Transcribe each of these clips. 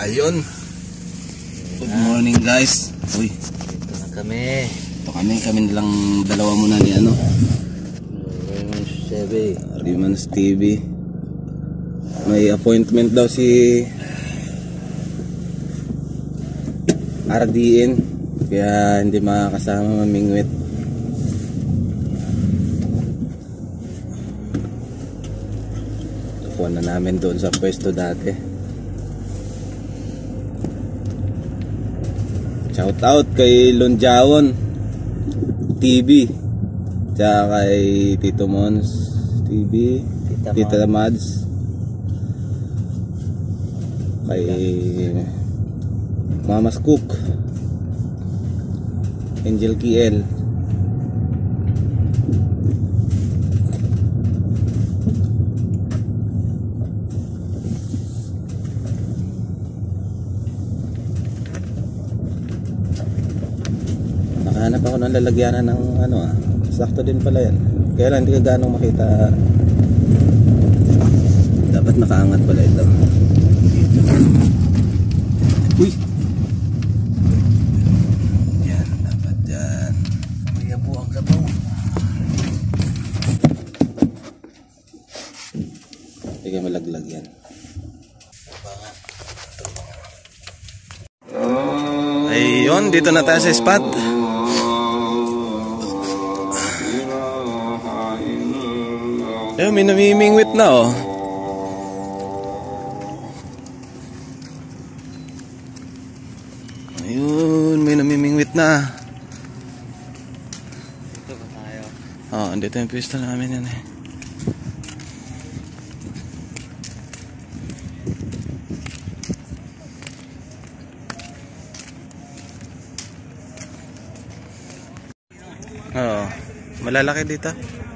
Ayun. Good morning guys. Uy. Ito na kami. Kami nilang dalawa muna ni ano. Raymond's TV. May appointment daw si RDN. Kaya hindi makakasama mamingwit. Kuha na namin doon sa pwesto dati. Shout out kay Lonjawon TV, tsaka kay Tito Mons TV, Tita Mads, kay Mama's Cook, Angel KL. Hanap ako ng lalagyanan ng ano sakto din pala yan. Kaya lang hindi ka ganong makita. Dapat nakaangat pala ito. Uy! Yan, dapat yan. May abo ang sabaw. Hindi ka malaglag yan. Ayun, dito na tayo sa spot. Ayun, may namimingwit na oh. Ayun, may namimingwit na. Dito ba tayo? Oo, andito yung pwesto namin yan eh. Oo, malalaki dito.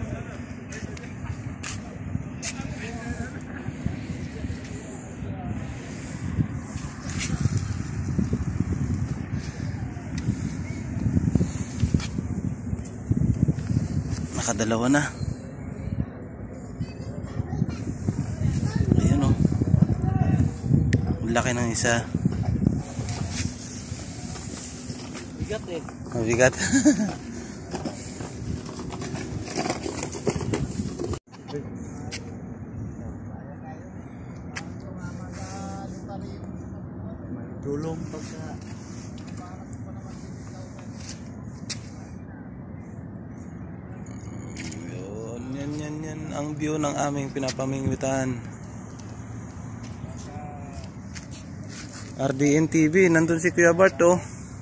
Nakadalawa na. Ayun oh. Ang laki ng isa. Bigat eh. Mabigat. Tulong pagka Yan ang view ng aming pinapamingwitan. RDN TV, nandun si Kuya Bart oh.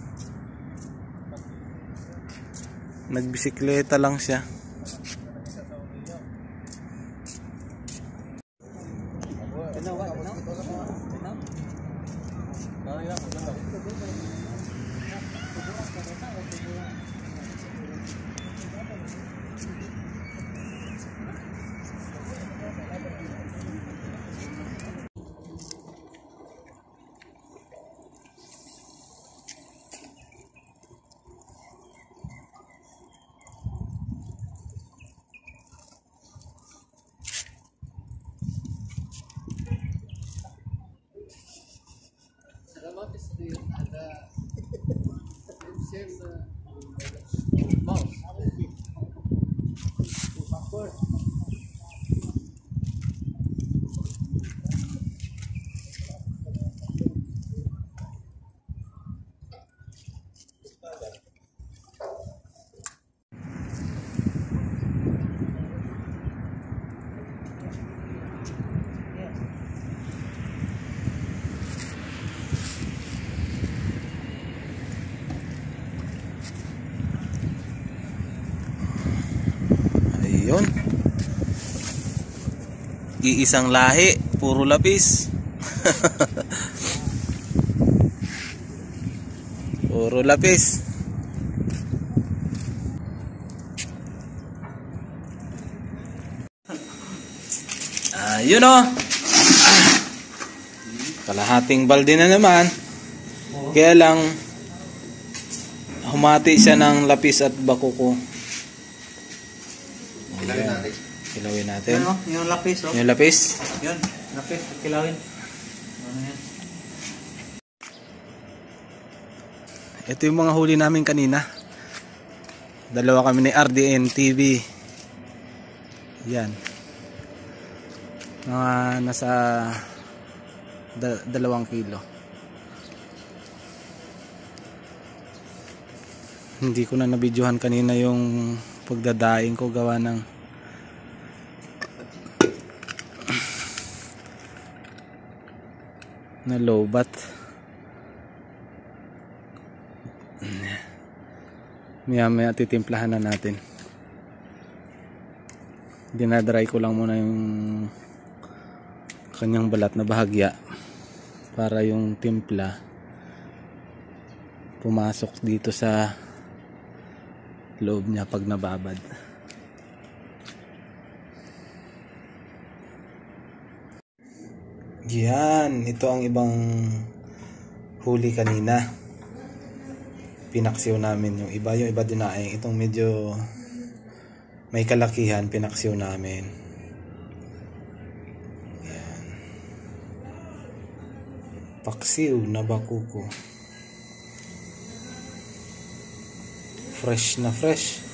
Nagbisikleta lang siya. Ayun. Iisang lahi, puro lapis. Puro lapis. Ayun oh. Kalahating balde na naman. Kaya lang humati siya ng lapis at bakuko. Kilawin natin. Kilawin natin. Ano? Yung lapis oh. Yung lapis. Yun, lapis. Kilawin. Ano yan? Ito yung mga huli namin kanina. Dalawa kami ni RDN TV. Yan. Mga nasa 2 kilo. Hindi ko na nabidyohan kanina yung pagdadaing ko gawa ng na lowbat. Maya titimplahan na natin. Dinadry ko lang muna yung kanyang balat na bahagya para yung timpla pumasok dito sa loob niya pag nababad. Yan, ito ang ibang huli kanina. Pinaksiw namin yung iba dinaing. Itong medyo may kalakihan, pinaksiw namin. Yan. Paksiw na bakuko. Fresh na fresh.